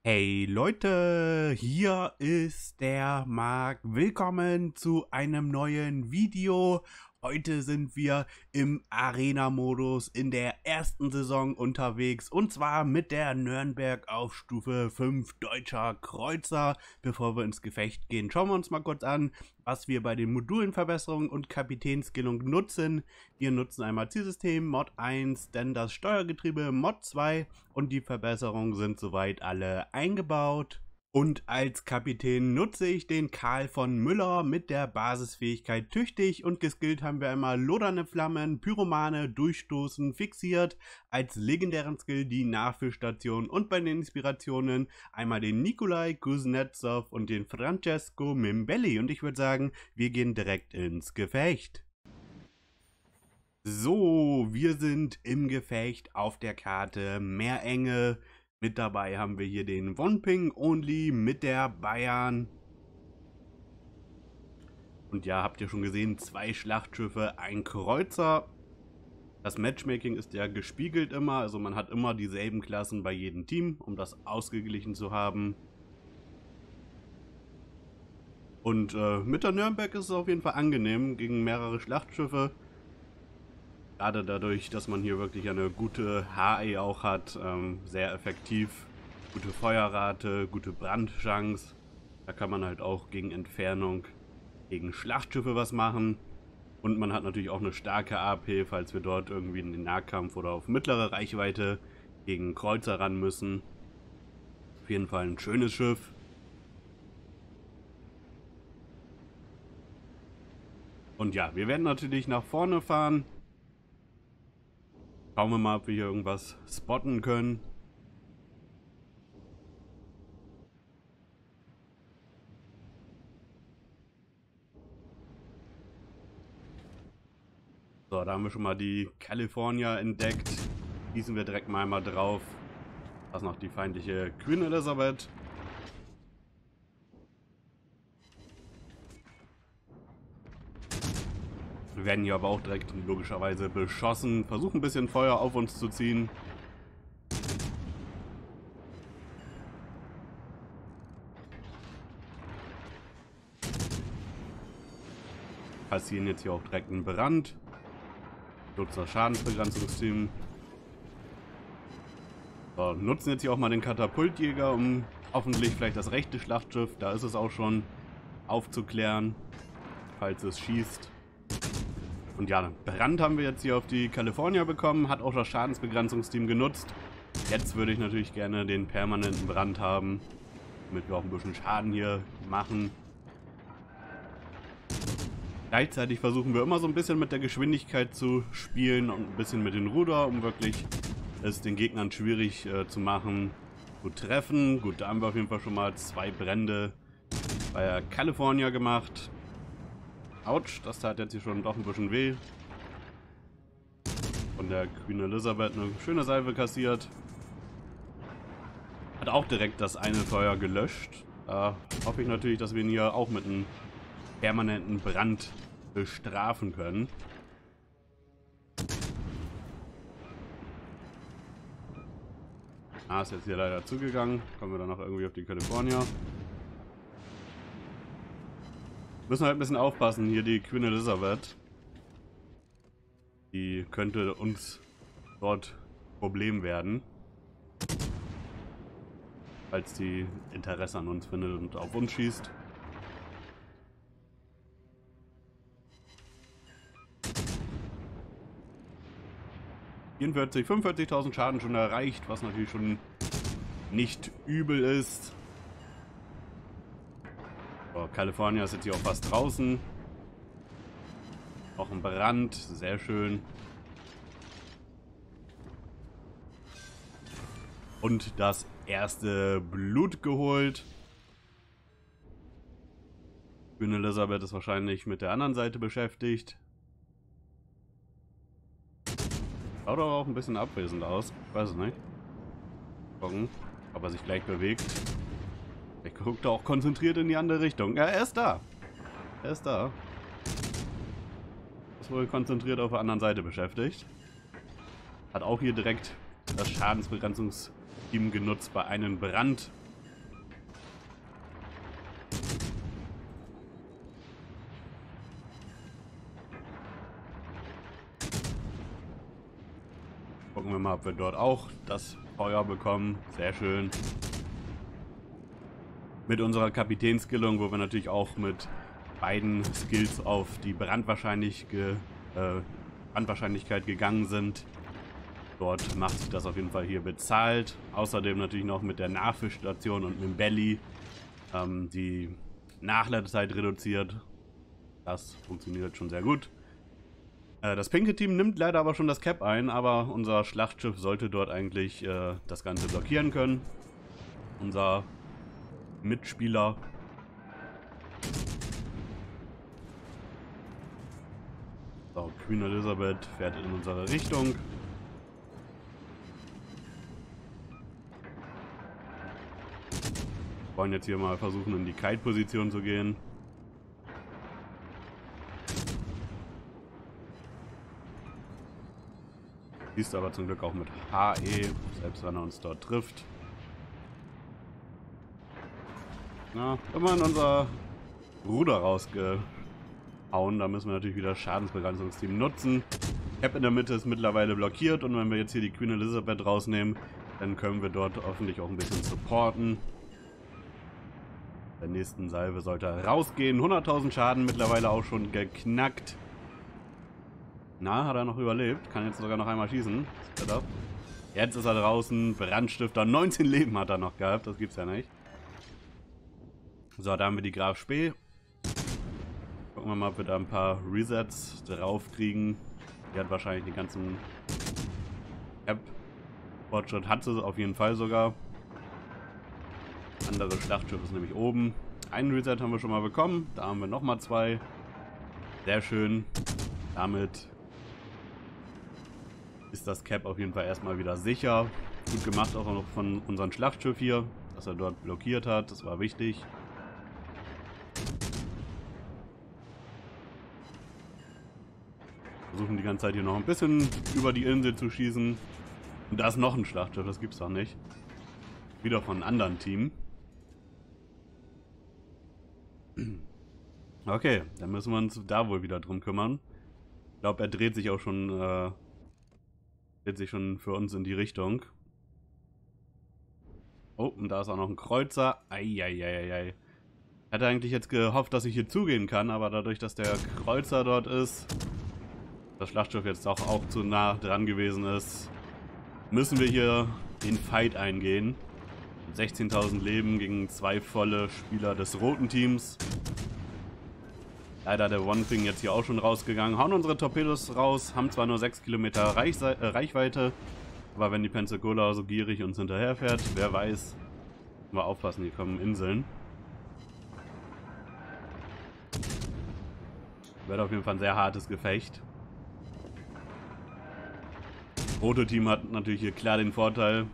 Hey Leute, hier ist der Marc. Willkommen zu einem neuen Video. Heute sind wir im Arena-Modus in der ersten Saison unterwegs und zwar mit der Nürnberg auf Stufe 5 Deutscher Kreuzer. Bevor wir ins Gefecht gehen, schauen wir uns mal kurz an, was wir bei den Modulenverbesserungen und Kapitänsskillung nutzen. Wir nutzen einmal Zielsystem Mod 1, dann das Steuergetriebe Mod 2 und die Verbesserungen sind soweit alle eingebaut. Und als Kapitän nutze ich den Karl von Müller mit der Basisfähigkeit tüchtig und geskillt haben wir einmal lodernde Flammen, Pyromane, Durchstoßen, fixiert, als legendären Skill die Nachfüllstation und bei den Inspirationen einmal den Nikolai Kuznetsov und den Francesco Mimbelli und ich würde sagen, wir gehen direkt ins Gefecht. So, wir sind im Gefecht auf der Karte Meerenge. Mit dabei haben wir hier den Wonping Only mit der Bayern. Und ja, habt ihr schon gesehen, 2 Schlachtschiffe, ein Kreuzer. Das Matchmaking ist ja gespiegelt immer, also man hat immer dieselben Klassen bei jedem Team, um das ausgeglichen zu haben. Und mit der Nürnberg ist es auf jeden Fall angenehm gegen mehrere Schlachtschiffe. Gerade dadurch, dass man hier wirklich eine gute HE auch hat, sehr effektiv, gute Feuerrate, gute Brandchance. Da kann man halt auch gegen Entfernung, gegen Schlachtschiffe was machen. Und man hat natürlich auch eine starke AP, falls wir dort irgendwie in den Nahkampf oder auf mittlere Reichweite gegen Kreuzer ran müssen. Auf jeden Fall ein schönes Schiff. Und ja, wir werden natürlich nach vorne fahren. Schauen wir mal, ob wir hier irgendwas spotten können. So, da haben wir schon mal die California entdeckt. Schießen wir direkt mal einmal drauf. Da ist noch die feindliche Queen Elizabeth. Wir werden hier aber auch direkt logischerweise beschossen. Versuchen ein bisschen Feuer auf uns zu ziehen. Passieren jetzt hier auch direkt einen Brand. Nutzt das Schadensbegrenzungsteam. So, nutzen jetzt hier auch mal den Katapultjäger, um hoffentlich vielleicht das rechte Schlachtschiff, da ist es auch schon, aufzuklären, falls es schießt. Und ja, Brand haben wir jetzt hier auf die California bekommen, hat auch das Schadensbegrenzungsteam genutzt. Jetzt würde ich natürlich gerne den permanenten Brand haben, damit wir auch ein bisschen Schaden hier machen. Gleichzeitig versuchen wir immer so ein bisschen mit der Geschwindigkeit zu spielen und ein bisschen mit den Ruder, um wirklich es den Gegnern schwierig zu machen, zu treffen. Gut, da haben wir auf jeden Fall schon mal 2 Brände bei der California gemacht. Autsch, das tat jetzt hier schon doch ein bisschen weh. Von der Queen Elizabeth eine schöne Salve kassiert. Hat auch direkt das eine Feuer gelöscht. Da hoffe ich natürlich, dass wir ihn hier auch mit einem permanenten Brand bestrafen können. Ah, ist jetzt hier leider zugegangen. Kommen wir dann noch irgendwie auf die California. Müssen halt ein bisschen aufpassen, hier die Queen Elizabeth. Die könnte uns dort Problem werden. Falls die Interesse an uns findet und auf uns schießt. (44.000, 45.000 Schaden schon erreicht, was natürlich schon nicht übel ist. So, California ist jetzt hier auch fast draußen. Auch ein Brand, sehr schön. Und das erste Blut geholt. Queen Elizabeth ist wahrscheinlich mit der anderen Seite beschäftigt. Schaut aber auch ein bisschen abwesend aus. Ich weiß es nicht. Gucken, ob er sich gleich bewegt. Er guckt auch konzentriert in die andere Richtung. Ja, er ist da. Er ist da. Ist wohl konzentriert auf der anderen Seite beschäftigt. Hat auch hier direkt das Schadensbegrenzungsteam genutzt bei einem Brand. Gucken wir mal, ob wir dort auch das Feuer bekommen. Sehr schön. Mit unserer Kapitänskillung, wo wir natürlich auch mit beiden Skills auf die Brandwahrscheinlichkeit gegangen sind. Dort macht sich das auf jeden Fall hier bezahlt. Außerdem natürlich noch mit der Nachfüllstation und mit dem Belly die Nachladezeit reduziert. Das funktioniert schon sehr gut. Das pinke Team nimmt leider aber schon das Cap ein, aber unser Schlachtschiff sollte dort eigentlich das Ganze blockieren können. Unser Mitspieler. So, Queen Elizabeth fährt in unsere Richtung. Wir wollen jetzt hier mal versuchen, in die Kite-Position zu gehen. Siehst aber zum Glück auch mit HE, selbst wenn er uns dort trifft. Na, immerhin unser Ruder rausgehauen. Da müssen wir natürlich wieder das Schadensbegrenzungsteam nutzen. Cap in der Mitte ist mittlerweile blockiert und wenn wir jetzt hier die Queen Elizabeth rausnehmen, dann können wir dort hoffentlich auch ein bisschen supporten. Der nächsten Salve sollte er rausgehen. 100.000 Schaden mittlerweile auch schon geknackt. Na, hat er noch überlebt. Kann jetzt sogar noch einmal schießen. Jetzt ist er draußen. Brandstifter. 19 Leben hat er noch gehabt. Das gibt's ja nicht. So, da haben wir die Graf Spee. Gucken wir mal, ob wir da ein paar Resets drauf kriegen. Die hat wahrscheinlich den ganzen Fortschritt. Hat sie auf jeden Fall sogar. Andere Schlachtschiff ist nämlich oben. Einen Reset haben wir schon mal bekommen. Da haben wir nochmal 2. Sehr schön. Damit ist das Cap auf jeden Fall erstmal wieder sicher. Gut gemacht auch noch von unserem Schlachtschiff hier, dass er dort blockiert hat. Das war wichtig. Versuchen die ganze Zeit hier noch ein bisschen über die Insel zu schießen. Und da ist noch ein Schlachtschiff, das gibt's doch nicht. Wieder von einem anderen Team. Okay, dann müssen wir uns da wohl wieder drum kümmern. Ich glaube, er dreht sich auch schon, für uns in die Richtung. Oh, und da ist auch noch ein Kreuzer. Eieieiei. Ich hatte eigentlich jetzt gehofft, dass ich hier zugehen kann, aber dadurch, dass der Kreuzer dort ist, das Schlachtschiff jetzt auch zu nah dran gewesen ist, müssen wir hier den Fight eingehen. 16.000 Leben gegen 2 volle Spieler des roten Teams. Leider der One Thing jetzt hier auch schon rausgegangen. Hauen unsere Torpedos raus, haben zwar nur 6 Kilometer Reichweite, aber wenn die Pensacola so gierig uns hinterherfährt, wer weiß. Mal aufpassen, hier kommen Inseln. Wird auf jeden Fall ein sehr hartes Gefecht. Das rote Team hat natürlich hier klar den Vorteil.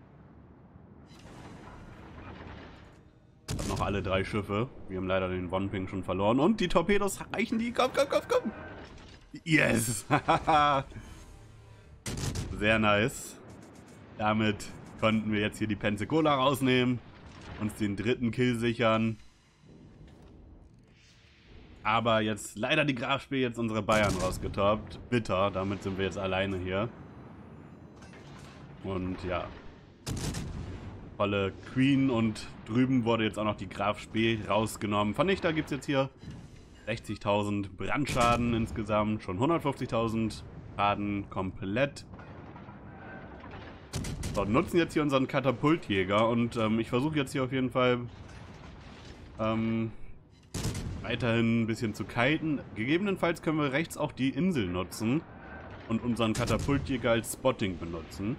Hat noch alle 3 Schiffe. Wir haben leider den One Ping schon verloren. Und die Torpedos reichen die. Komm, komm, komm, komm. Yes. Sehr nice. Damit konnten wir jetzt hier die Pensacola rausnehmen. Uns den 3. Kill sichern. Aber jetzt leider die Graf Spee jetzt unsere Bayern rausgetoppt. Bitter. Damit sind wir jetzt alleine hier. Und ja. Volle Queen und drüben wurde jetzt auch noch die Graf Spee rausgenommen. Vernichter gibt es jetzt hier 60.000 Brandschaden insgesamt, schon 150.000 Schaden komplett. So, nutzen jetzt hier unseren Katapultjäger und ich versuche jetzt hier auf jeden Fall weiterhin ein bisschen zu kiten. Gegebenenfalls können wir rechts auch die Insel nutzen und unseren Katapultjäger als Spotting benutzen.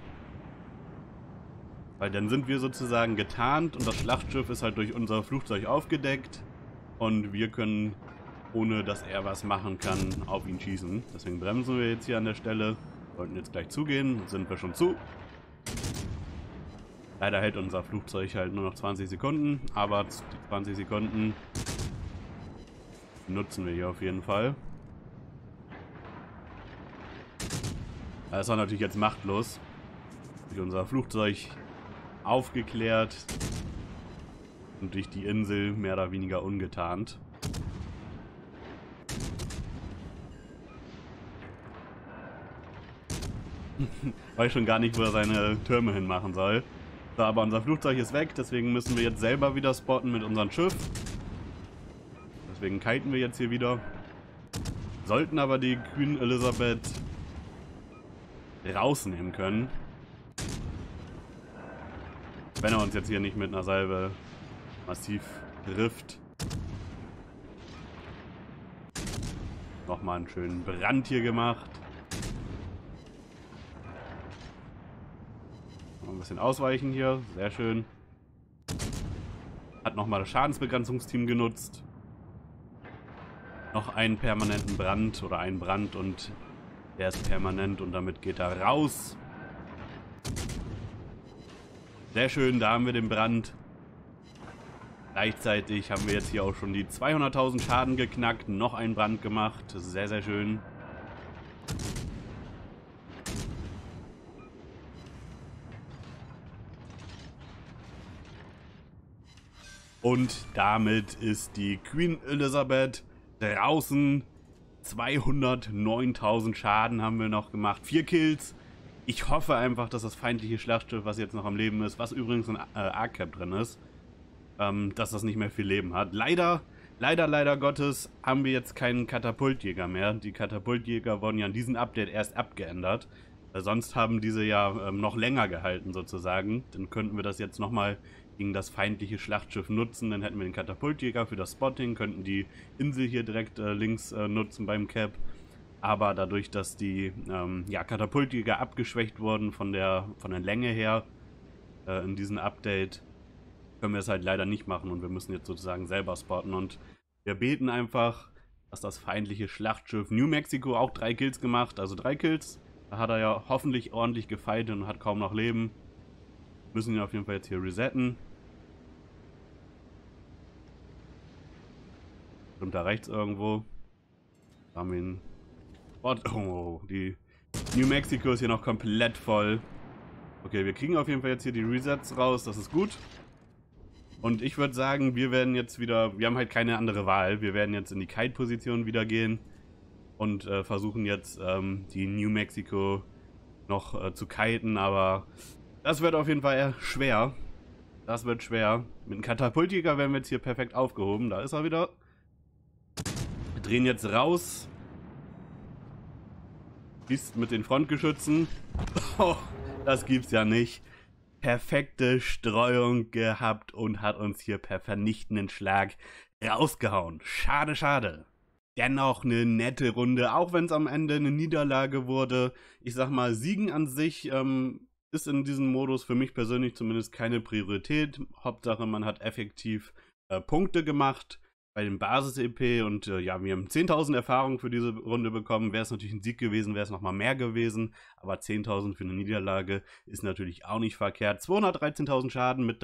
Weil dann sind wir sozusagen getarnt und das Schlachtschiff ist halt durch unser Flugzeug aufgedeckt und wir können, ohne dass er was machen kann, auf ihn schießen. Deswegen bremsen wir jetzt hier an der Stelle. Wollten jetzt gleich zugehen, sind wir schon zu. Leider hält unser Flugzeug halt nur noch 20 Sekunden, aber die 20 Sekunden nutzen wir hier auf jeden Fall. Das war natürlich jetzt machtlos. Durch unser Flugzeug aufgeklärt und durch die Insel mehr oder weniger ungetarnt. Weiß schon gar nicht, wo er seine Türme hinmachen soll. So, aber unser Flugzeug ist weg, deswegen müssen wir jetzt selber wieder spotten mit unserem Schiff. Deswegen kiten wir jetzt hier wieder. Sollten aber die Queen Elizabeth rausnehmen können. Wenn er uns jetzt hier nicht mit einer Salve massiv trifft. Nochmal einen schönen Brand hier gemacht. Noch ein bisschen ausweichen hier. Sehr schön. Hat nochmal das Schadensbegrenzungsteam genutzt. Noch einen permanenten Brand oder einen Brand und der ist permanent und damit geht er raus. Sehr schön, da haben wir den Brand. Gleichzeitig haben wir jetzt hier auch schon die 200.000 Schaden geknackt, noch einen Brand gemacht. Sehr, sehr schön. Und damit ist die Queen Elizabeth draußen. 209.000 Schaden haben wir noch gemacht. 4 Kills. Ich hoffe einfach, dass das feindliche Schlachtschiff, was jetzt noch am Leben ist, was übrigens in Arc-Cap drin ist, dass das nicht mehr viel Leben hat. Leider Gottes haben wir jetzt keinen Katapultjäger mehr. Die Katapultjäger wurden ja in diesem Update erst abgeändert. Sonst haben diese ja noch länger gehalten sozusagen. Dann könnten wir das jetzt nochmal gegen das feindliche Schlachtschiff nutzen. Dann hätten wir den Katapultjäger für das Spotting, könnten die Insel hier direkt links nutzen beim Cap. Aber dadurch, dass die Katapultjäger abgeschwächt wurden von der Länge her in diesem Update, können wir es halt leider nicht machen und wir müssen jetzt sozusagen selber spotten. Und wir beten einfach, dass das feindliche Schlachtschiff New Mexico auch 3 Kills gemacht, also 3 Kills. Da hat er ja hoffentlich ordentlich gefightet und hat kaum noch Leben. Müssen ihn auf jeden Fall jetzt hier resetten. Und da rechts irgendwo. Da haben wir ihn. Oh, die New Mexico ist hier noch komplett voll. Okay, wir kriegen auf jeden Fall jetzt hier die Resets raus, das ist gut. Und ich würde sagen, wir werden jetzt wieder, wir haben halt keine andere Wahl, wir werden jetzt in die Kite-Position wieder gehen und versuchen jetzt die New Mexico noch zu kiten, aber das wird auf jeden Fall eher schwer. Das wird schwer. Mit dem Katapultjäger werden wir jetzt hier perfekt aufgehoben, da ist er wieder. Wir drehen jetzt raus. Schießt mit den Frontgeschützen. Oh, das gibt's ja nicht. Perfekte Streuung gehabt und hat uns hier per vernichtenden Schlag rausgehauen. Schade, schade. Dennoch eine nette Runde, auch wenn es am Ende eine Niederlage wurde. Ich sag mal, Siegen an sich ist in diesem Modus für mich persönlich zumindest keine Priorität. Hauptsache, man hat effektiv Punkte gemacht bei dem Basis-EP und ja, wir haben 10.000 Erfahrungen für diese Runde bekommen. Wäre es natürlich ein Sieg gewesen, wäre es nochmal mehr gewesen, aber 10.000 für eine Niederlage ist natürlich auch nicht verkehrt. 213.000 Schaden mit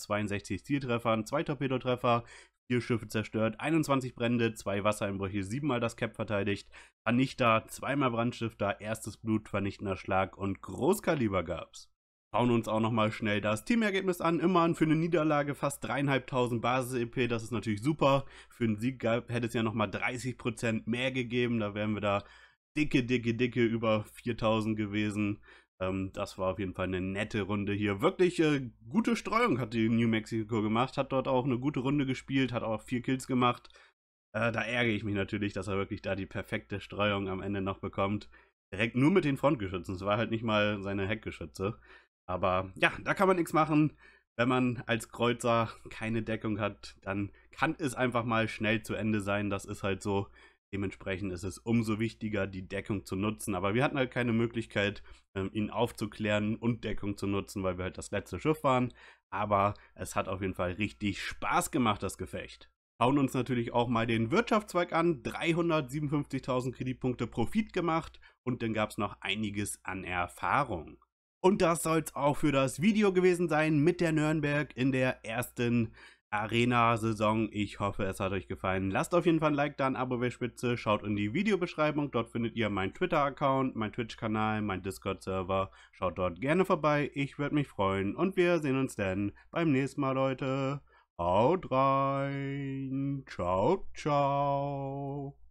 362 Zieltreffern, 2 Torpedotreffer, 4 Schiffe zerstört, 21 Brände, 2 Wassereinbrüche, 7-mal das Cap verteidigt, Vernichter, 2-mal Brandstifter, erstes Blut, vernichtender Schlag und Großkaliber gab's. Schauen uns auch nochmal schnell das Teamergebnis an. Immerhin für eine Niederlage fast 3.500 Basis-EP. Das ist natürlich super. Für einen Sieg hätte es ja nochmal 30% mehr gegeben. Da wären wir da dicke über 4.000 gewesen. Das war auf jeden Fall eine nette Runde hier. Wirklich gute Streuung hat die New Mexico gemacht. Hat dort auch eine gute Runde gespielt. Hat auch 4 Kills gemacht. Da ärgere ich mich natürlich, dass er wirklich da die perfekte Streuung am Ende noch bekommt. Direkt nur mit den Frontgeschützen. Es war halt nicht mal seine Heckgeschütze. Aber ja, da kann man nichts machen. Wenn man als Kreuzer keine Deckung hat, dann kann es einfach mal schnell zu Ende sein. Das ist halt so. Dementsprechend ist es umso wichtiger, die Deckung zu nutzen. Aber wir hatten halt keine Möglichkeit, ihn aufzuklären und Deckung zu nutzen, weil wir halt das letzte Schiff waren. Aber es hat auf jeden Fall richtig Spaß gemacht, das Gefecht. Schauen uns natürlich auch mal den Wirtschaftszweig an. 357.000 Kreditpunkte Profit gemacht und dann gab es noch einiges an Erfahrung. Und das soll es auch für das Video gewesen sein mit der Nürnberg in der ersten Arena-Saison. Ich hoffe, es hat euch gefallen. Lasst auf jeden Fall ein Like da, ein Abo wäre spitze. Schaut in die Videobeschreibung. Dort findet ihr meinen Twitter-Account, meinen Twitch-Kanal, meinen Discord-Server. Schaut dort gerne vorbei. Ich würde mich freuen. Und wir sehen uns dann beim nächsten Mal, Leute. Haut rein. Ciao, ciao.